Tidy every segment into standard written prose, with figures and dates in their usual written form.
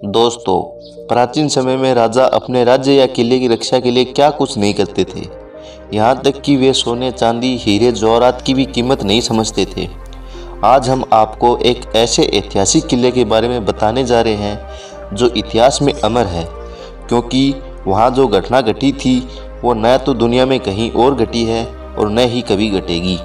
दोस्तों, प्राचीन समय में राजा अपने राज्य या किले की रक्षा के लिए क्या कुछ नहीं करते थे। यहाँ तक कि वे सोने, चांदी, हीरे जवाहरात की भी कीमत नहीं समझते थे। आज हम आपको एक ऐसे ऐतिहासिक किले के बारे में बताने जा रहे हैं जो इतिहास में अमर है, क्योंकि वहाँ जो घटना घटी थी वो न तो दुनिया में कहीं और घटी है और न ही कभी घटेगी।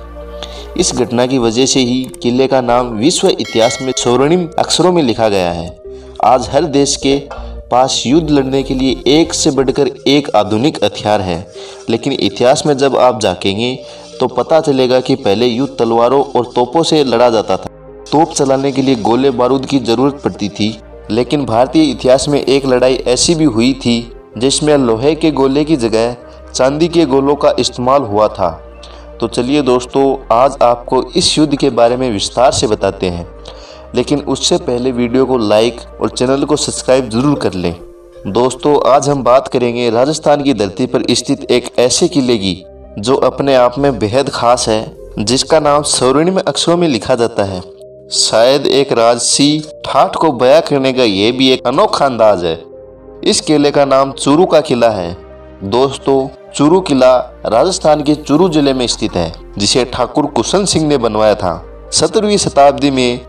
इस घटना की वजह से ही किले का नाम विश्व इतिहास में स्वर्णिम अक्षरों में लिखा गया है। आज हर देश के पास युद्ध लड़ने के लिए एक से बढ़कर एक आधुनिक हथियार है, लेकिन इतिहास में जब आप झांकेंगे तो पता चलेगा कि पहले युद्ध तलवारों और तोपों से लड़ा जाता था। तोप चलाने के लिए गोले बारूद की जरूरत पड़ती थी, लेकिन भारतीय इतिहास में एक लड़ाई ऐसी भी हुई थी जिसमें लोहे के गोले की जगह चांदी के गोलों का इस्तेमाल हुआ था। तो चलिए दोस्तों, आज आपको इस युद्ध के बारे में विस्तार से बताते हैं, लेकिन उससे पहले वीडियो को लाइक और चैनल को सब्सक्राइब जरूर कर लें। दोस्तों, आज हम बात करेंगे राजस्थान की धरती पर स्थित एक ऐसे किले की जो अपने आप में बेहद खास है, जिसका नाम स्वर्णिम अक्षरों में लिखा जाता है। शायद एक राजसी ठाठ को बयां करने का यह भी एक अनोखा अंदाज है। इस किले का नाम चूरू का किला है। दोस्तों, चूरू किला राजस्थान के चूरू जिले में स्थित है, जिसे ठाकुर कुशन सिंह ने बनवाया था। 17वीं शताब्दी में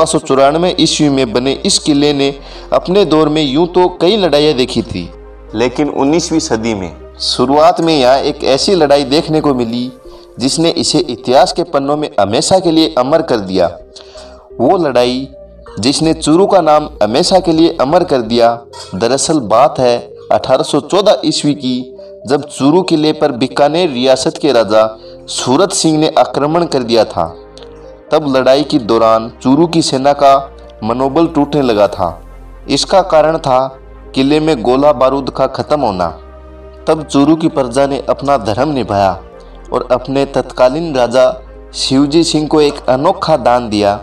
1694 ईस्वी में बने इस किले ने अपने दौर में यूं तो कई लड़ाइयाँ देखी थी, लेकिन 19वीं सदी में शुरुआत में यहाँ एक ऐसी लड़ाई देखने को मिली जिसने इसे इतिहास के पन्नों में हमेशा के लिए अमर कर दिया। वो लड़ाई जिसने चूरू का नाम हमेशा के लिए अमर कर दिया, दरअसल बात है 1814 ईस्वी की, जब चूरू किले पर बीकानेर रियासत के राजा सूरत सिंह ने आक्रमण कर दिया था। तब लड़ाई के दौरान चूरू की सेना का मनोबल टूटने लगा था। इसका कारण था किले में गोला बारूद का खत्म होना। तब चूरू की प्रजा ने अपना धर्म निभाया और अपने तत्कालीन राजा शिवजी सिंह को एक अनोखा दान दिया,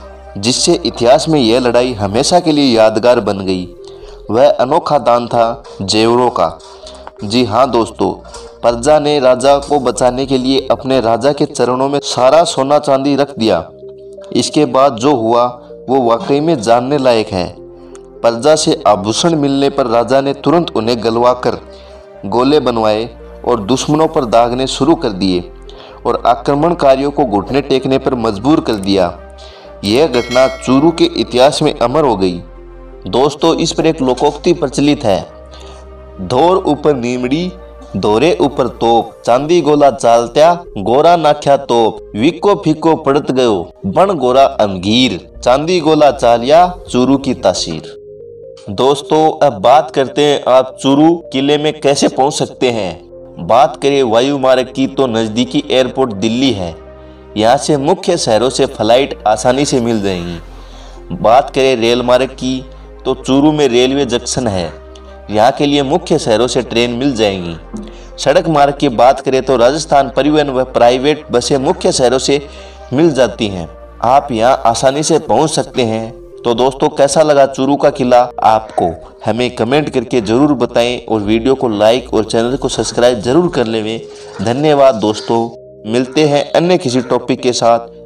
जिससे इतिहास में यह लड़ाई हमेशा के लिए यादगार बन गई। वह अनोखा दान था जेवरों का। जी हाँ दोस्तों, प्रजा ने राजा को बचाने के लिए अपने राजा के चरणों में सारा सोना चांदी रख दिया। इसके बाद जो हुआ वो वाकई में जानने लायक है। प्रजा से आभूषण मिलने पर राजा ने तुरंत उन्हें गलवाकर गोले बनवाए और दुश्मनों पर दागने शुरू कर दिए और आक्रमणकारियों को घुटने टेकने पर मजबूर कर दिया। यह घटना चूरू के इतिहास में अमर हो गई। दोस्तों, इस पर एक लोकोक्ति प्रचलित है, धोर ऊपर नीमड़ी धोरे ऊपर तोप, चांदी गोला चालत्या गोरा नाख्या तोप, विको फिको पड़त गयो बन गोरा अंगीर, चांदी गोला चालिया चूरू की तासीर। दोस्तों, अब बात करते हैं आप चूरू किले में कैसे पहुंच सकते हैं। बात करें वायु मार्ग की तो नज़दीकी एयरपोर्ट दिल्ली है। यहाँ से मुख्य शहरों से फ्लाइट आसानी से मिल जाएंगी। बात करें रेल मार्ग की तो चूरू में रेलवे जंक्शन है। यहाँ के लिए मुख्य शहरों से ट्रेन मिल जाएंगी। सड़क मार्ग की बात करें तो राजस्थान परिवहन व प्राइवेट बसें मुख्य शहरों से मिल जाती हैं। आप यहाँ आसानी से पहुँच सकते हैं। तो दोस्तों, कैसा लगा चूरू का किला आपको, हमें कमेंट करके ज़रूर बताएं और वीडियो को लाइक और चैनल को सब्सक्राइब जरूर कर लें। धन्यवाद दोस्तों, मिलते हैं अन्य किसी टॉपिक के साथ।